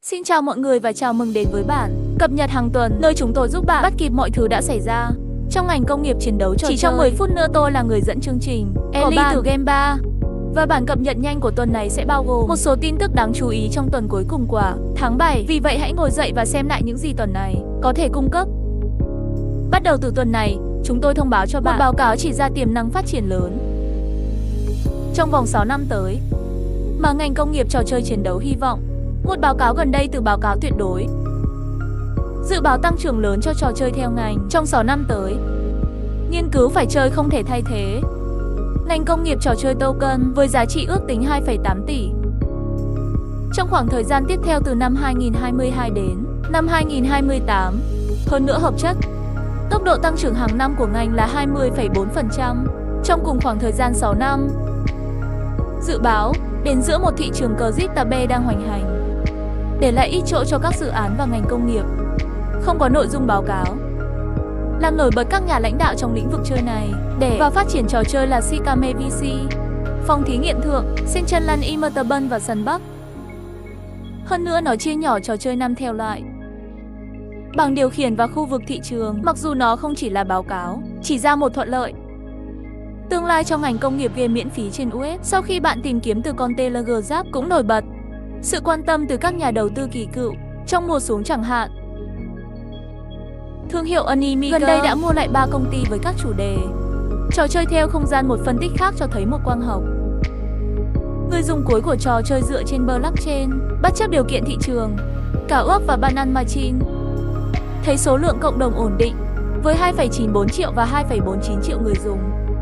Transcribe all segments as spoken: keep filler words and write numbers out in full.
Xin chào mọi người và chào mừng đến với bản cập nhật hàng tuần, nơi chúng tôi giúp bạn bắt kịp mọi thứ đã xảy ra trong ngành công nghiệp chiến đấu trò chơi. Chỉ trong mười phút nữa tôi là người dẫn chương trình, Ellie từ Game ba. Và bản cập nhật nhanh của tuần này sẽ bao gồm một số tin tức đáng chú ý trong tuần cuối cùng của tháng bảy. Vì vậy hãy ngồi dậy và xem lại những gì tuần này có thể cung cấp. Bắt đầu từ tuần này, chúng tôi thông báo cho bạn một báo cáo chỉ ra tiềm năng phát triển lớn trong vòng sáu năm tới mà ngành công nghiệp trò chơi chiến đấu hy vọng. Một báo cáo gần đây từ báo cáo tuyệt đối dự báo tăng trưởng lớn cho trò chơi theo ngành trong sáu năm tới. Nghiên cứu phải chơi không thể thay thế ngành công nghiệp trò chơi token với giá trị ước tính hai phẩy tám tỷ trong khoảng thời gian tiếp theo từ năm hai nghìn không trăm hai mươi hai đến năm hai nghìn không trăm hai mươi tám. Hơn nữa hợp chất, tốc độ tăng trưởng hàng năm của ngành là hai mươi phẩy bốn phần trăm trong cùng khoảng thời gian sáu năm. Dự báo đến giữa một thị trường cờ giết tabe đang hoành hành, để lại ít chỗ cho các dự án và ngành công nghiệp không có nội dung báo cáo, làm nổi bật các nhà lãnh đạo trong lĩnh vực chơi này để và phát triển trò chơi là Shikame vê xê, phòng thí nghiệm thượng, Centraland Immortable và Sân Bắc. Hơn nữa nó chia nhỏ trò chơi năm theo loại bảng điều khiển và khu vực thị trường, mặc dù nó không chỉ là báo cáo chỉ ra một thuận lợi tương lai cho ngành công nghiệp game miễn phí trên u ét. Sau khi bạn tìm kiếm từ con tên Lager Zap cũng nổi bật sự quan tâm từ các nhà đầu tư kỳ cựu trong mùa xuống chẳng hạn. Thương hiệu Unimiker gần đây đã mua lại ba công ty với các chủ đề trò chơi theo không gian. Một phân tích khác cho thấy một quang học người dùng cuối của trò chơi dựa trên blockchain bất chấp điều kiện thị trường. Cả ước và Banan Machine thấy số lượng cộng đồng ổn định với hai phẩy chín bốn triệu và hai phẩy bốn chín triệu người dùng.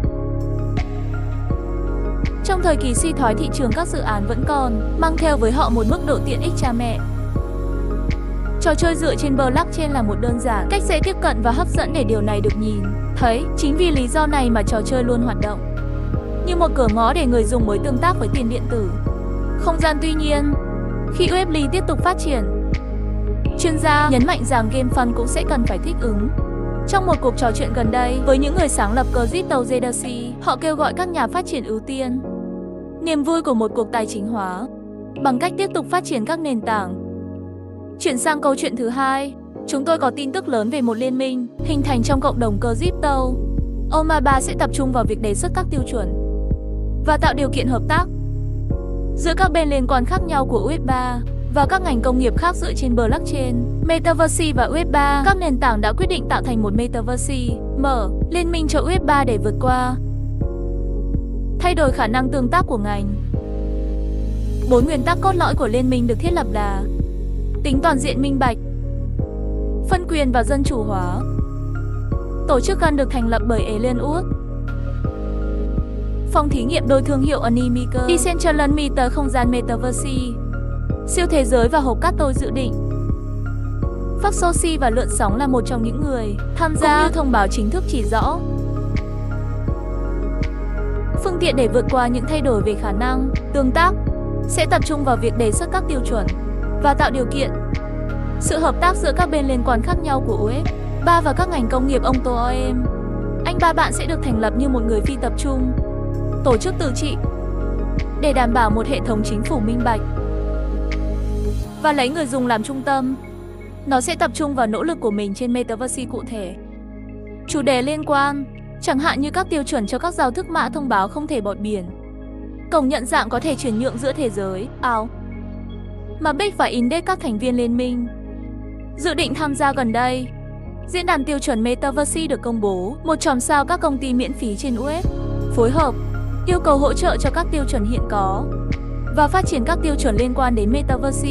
Trong thời kỳ suy thoái thị trường, các dự án vẫn còn mang theo với họ một mức độ tiện ích cha mẹ. Trò chơi dựa trên blockchain là một đơn giản, cách dễ tiếp cận và hấp dẫn để điều này được nhìn thấy. Chính vì lý do này mà trò chơi luôn hoạt động như một cửa ngõ để người dùng mới tương tác với tiền điện tử không gian. Tuy nhiên, khi u ép lờ tiếp tục phát triển, chuyên gia nhấn mạnh rằng GameFund cũng sẽ cần phải thích ứng. Trong một cuộc trò chuyện gần đây với những người sáng lập Crypto Zdacy, họ kêu gọi các nhà phát triển ưu tiên niềm vui của một cuộc tài chính hóa bằng cách tiếp tục phát triển các nền tảng. Chuyển sang câu chuyện thứ hai, chúng tôi có tin tức lớn về một liên minh hình thành trong cộng đồng Crypto. Omaba sẽ tập trung vào việc đề xuất các tiêu chuẩn và tạo điều kiện hợp tác giữa các bên liên quan khác nhau của u ép ba và các ngành công nghiệp khác dựa trên blockchain, Metaverse và u ép ba. Các nền tảng đã quyết định tạo thành một Metaverse mở liên minh cho u ép ba để vượt qua thay đổi khả năng tương tác của ngành. Bốn nguyên tắc cốt lõi của liên minh được thiết lập là tính toàn diện, minh bạch, phân quyền và dân chủ hóa. Tổ chức gần được thành lập bởi Elon Musk. Phòng thí nghiệm đôi thương hiệu Unimiker, Decentraland Meter, không gian Metaverse, siêu thế giới và hộp cát. Tôi dự định Phác Soshi và Lượn Sóng là một trong những người tham gia, cũng như thông báo chính thức chỉ rõ phương tiện để vượt qua những thay đổi về khả năng tương tác sẽ tập trung vào việc đề xuất các tiêu chuẩn và tạo điều kiện sự hợp tác giữa các bên liên quan khác nhau của u ép ba và các ngành công nghiệp. Ông Tô o em, anh ba bạn sẽ được thành lập như một người phi tập trung, tổ chức tự trị để đảm bảo một hệ thống chính phủ minh bạch và lấy người dùng làm trung tâm. Nó sẽ tập trung vào nỗ lực của mình trên Metaverse cụ thể. Chủ đề liên quan, chẳng hạn như các tiêu chuẩn cho các giao thức, mã thông báo không thể bọt biển, cổng nhận dạng có thể chuyển nhượng giữa thế giới ảo, mà Big và Index, các thành viên liên minh dự định tham gia gần đây. Diễn đàn tiêu chuẩn Metaverse được công bố, một chòm sao các công ty miễn phí trên u ép phối hợp yêu cầu hỗ trợ cho các tiêu chuẩn hiện có và phát triển các tiêu chuẩn liên quan đến Metaverse.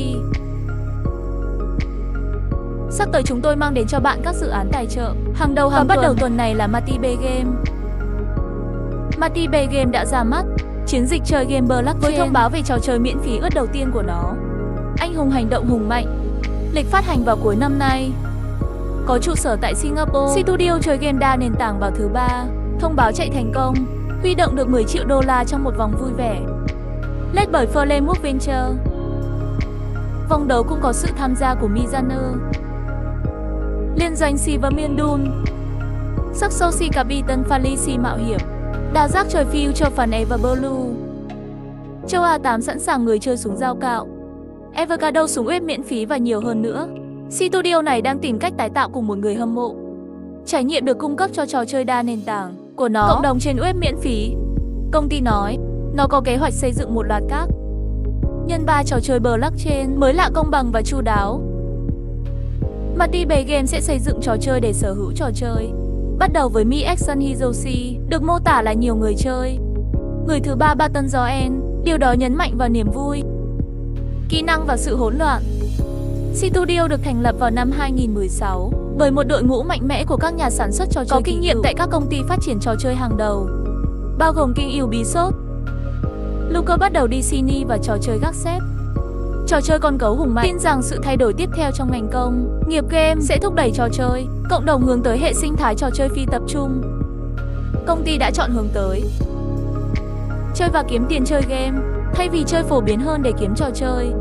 Sắp tới chúng tôi mang đến cho bạn các dự án tài trợ hàng đầu hàng và bắt đầu tuần này là Matibe Game. Matibe Game đã ra mắt chiến dịch chơi game blockchain với thông báo về trò chơi miễn phí ướt đầu tiên của nó, Anh hùng hành động hùng mạnh. Lịch phát hành vào cuối năm nay. Có trụ sở tại Singapore, studio chơi game đa nền tảng vào thứ ba. Thông báo chạy thành công, huy động được mười triệu đô la trong một vòng vui vẻ led bởi Flameworks Venture. Vòng đấu cũng có sự tham gia của Mizano, liên doanh Silverman Dune, Saxosi Capital, Falici Mạo hiểm, đào rác trời Future Fan Everblue. Châu A tám sẵn sàng người chơi súng dao cạo. Avocado súng ép miễn phí và nhiều hơn nữa. Studio này đang tìm cách tái tạo cùng một người hâm mộ. Trải nghiệm được cung cấp cho trò chơi đa nền tảng của nó, cộng đồng trên web miễn phí. Công ty nói, nó có kế hoạch xây dựng một loạt các nhân ba trò chơi blockchain mới lạ, công bằng và chu đáo. Multiplayer Game sẽ xây dựng trò chơi để sở hữu trò chơi. Bắt đầu với Mi Action Hiroshi, được mô tả là nhiều người chơi. Người thứ ba Battle Royale, điều đó nhấn mạnh vào niềm vui, kỹ năng và sự hỗn loạn. Studio được thành lập vào năm hai nghìn không trăm mười sáu bởi một đội ngũ mạnh mẽ của các nhà sản xuất trò chơi có kinh nghiệm tại các công ty phát triển trò chơi hàng đầu, bao gồm King Ubisoft. Lucas bắt đầu đi Disney và trò chơi gác xếp. Trò chơi con gấu hùng mạnh tin rằng sự thay đổi tiếp theo trong ngành công nghiệp game sẽ thúc đẩy trò chơi cộng đồng hướng tới hệ sinh thái trò chơi phi tập trung. Công ty đã chọn hướng tới chơi và kiếm tiền chơi game thay vì chơi phổ biến hơn để kiếm trò chơi.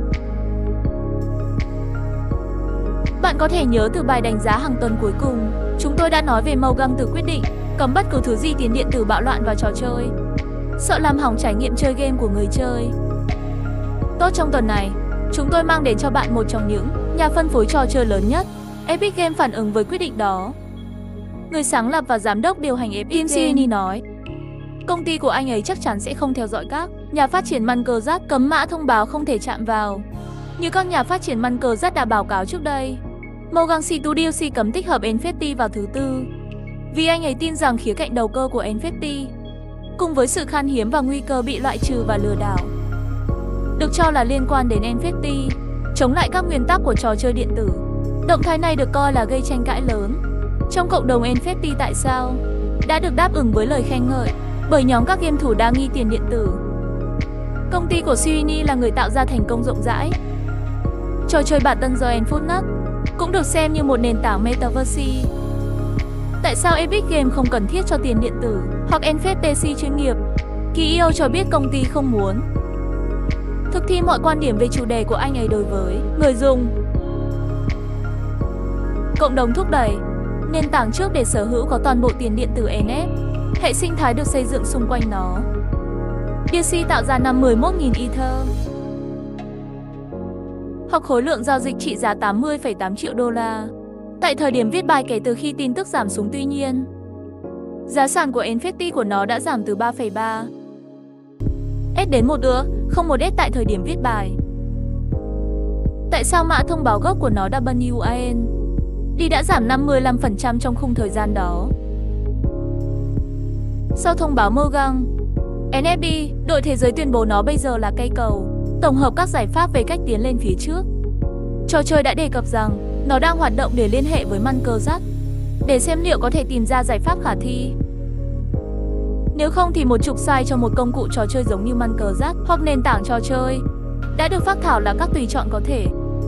Bạn có thể nhớ từ bài đánh giá hàng tuần cuối cùng, chúng tôi đã nói về Mojang từ quyết định cấm bất cứ thứ gì tiền điện tử bạo loạn vào trò chơi, sợ làm hỏng trải nghiệm chơi game của người chơi. Tốt, trong tuần này, chúng tôi mang đến cho bạn một trong những nhà phân phối trò chơi lớn nhất. Epic Games phản ứng với quyết định đó. Người sáng lập và giám đốc điều hành Epic Games nói, công ty của anh ấy chắc chắn sẽ không theo dõi các nhà phát triển Minecraft cấm mã thông báo không thể chạm vào, như các nhà phát triển Minecraft đã báo cáo trước đây. Mojang Studios cấm tích hợp en ép tê vào thứ tư, vì anh ấy tin rằng khía cạnh đầu cơ của en ép tê, cùng với sự khan hiếm và nguy cơ bị loại trừ và lừa đảo, được cho là liên quan đến en ép tê, chống lại các nguyên tắc của trò chơi điện tử. Động thái này được coi là gây tranh cãi lớn trong cộng đồng en ép tê. Tại sao? Đã được đáp ứng với lời khen ngợi bởi nhóm các game thủ đa nghi tiền điện tử. Công ty của Sweeney là người tạo ra thành công rộng rãi. Trò chơi Battle Royale Fortnite cũng được xem như một nền tảng Metaverse. Tại sao Epic Games không cần thiết cho tiền điện tử hoặc en ép tê chuyên nghiệp? xê e ô cho biết công ty không muốn thực thi mọi quan điểm về chủ đề của anh ấy đối với người dùng. Cộng đồng thúc đẩy nền tảng trước để sở hữu có toàn bộ tiền điện tử en ép. Hệ sinh thái được xây dựng xung quanh nó. đê xê tạo ra năm mười mốt nghìn Ether, hoặc khối lượng giao dịch trị giá tám mươi phẩy tám triệu đô la. Tại thời điểm viết bài kể từ khi tin tức giảm xuống, tuy nhiên, giá sàn của en ép tê của nó đã giảm từ ba phẩy ba S đến một ơ không một S tại thời điểm viết bài. Tại sao mã thông báo gốc của nó W A N D đã giảm năm mươi lăm phần trăm trong khung thời gian đó? Sau thông báo Mojang, en ép bê, đội thế giới tuyên bố nó bây giờ là cây cầu tổng hợp các giải pháp về cách tiến lên phía trước. Trò chơi đã đề cập rằng nó đang hoạt động để liên hệ với Minecraft để xem liệu có thể tìm ra giải pháp khả thi. Nếu không thì một trục sai cho một công cụ trò chơi giống như Minecraft hoặc nền tảng trò chơi đã được phác thảo là các tùy chọn có thể.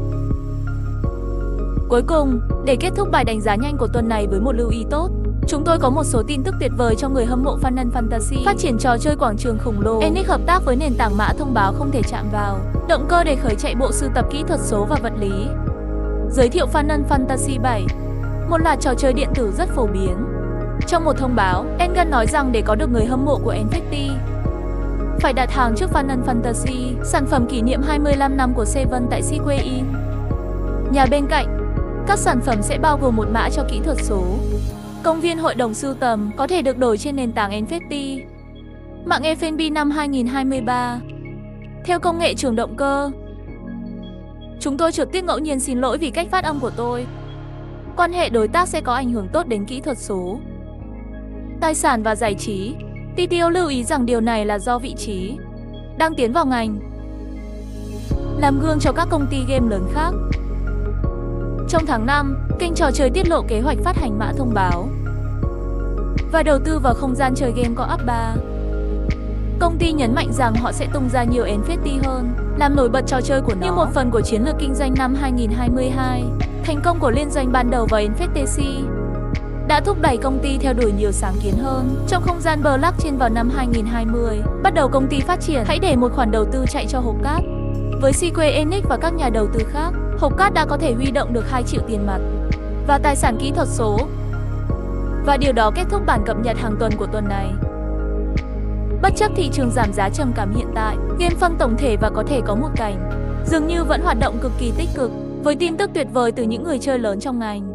Cuối cùng, để kết thúc bài đánh giá nhanh của tuần này với một lưu ý tốt, chúng tôi có một số tin tức tuyệt vời cho người hâm mộ Final Fantasy. Phát triển trò chơi quảng trường khổng lồ. Enix hợp tác với nền tảng mã thông báo không thể chạm vào động cơ để khởi chạy bộ sưu tập kỹ thuật số và vật lý. Giới thiệu Final Fantasy bảy, một loạt trò chơi điện tử rất phổ biến. Trong một thông báo, Engan nói rằng để có được người hâm mộ của en ép tê, phải đặt hàng trước Final Fantasy, sản phẩm kỷ niệm hai mươi lăm năm của Seven tại Square In. Nhà bên cạnh, các sản phẩm sẽ bao gồm một mã cho kỹ thuật số. Công viên hội đồng sưu tầm có thể được đổi trên nền tảng en ép tê. Mạng ép en bê năm hai nghìn không trăm hai mươi ba. Theo công nghệ trường động cơ. Chúng tôi trượt tiếc ngẫu nhiên, xin lỗi vì cách phát âm của tôi. Quan hệ đối tác sẽ có ảnh hưởng tốt đến kỹ thuật số, tài sản và giải trí. tê tê ô lưu ý rằng điều này là do vị trí đang tiến vào ngành, làm gương cho các công ty game lớn khác. Trong tháng năm, kênh trò chơi tiết lộ kế hoạch phát hành mã thông báo và đầu tư vào không gian chơi game co-op ba. Công ty nhấn mạnh rằng họ sẽ tung ra nhiều en ép tê hơn, làm nổi bật trò chơi của nó như một phần của chiến lược kinh doanh năm hai nghìn không trăm hai mươi hai. Thành công của liên doanh ban đầu vào en ép tê đã thúc đẩy công ty theo đuổi nhiều sáng kiến hơn trong không gian blockchain. Vào năm hai nghìn không trăm hai mươi, bắt đầu công ty phát triển hãy để một khoản đầu tư chạy cho hộp cát. Với Square Enix và các nhà đầu tư khác, hộp cát đã có thể huy động được hai triệu tiền mặt và tài sản kỹ thuật số. Và điều đó kết thúc bản cập nhật hàng tuần của tuần này. Bất chấp thị trường giảm giá trầm cảm hiện tại, game phân tổng thể và có thể có một cảnh dường như vẫn hoạt động cực kỳ tích cực, với tin tức tuyệt vời từ những người chơi lớn trong ngành.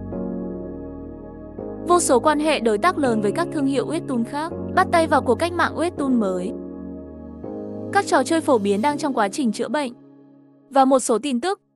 Vô số quan hệ đối tác lớn với các thương hiệu webtoon khác, bắt tay vào cuộc cách mạng webtoon mới. Các trò chơi phổ biến đang trong quá trình chữa bệnh. Và một số tin tức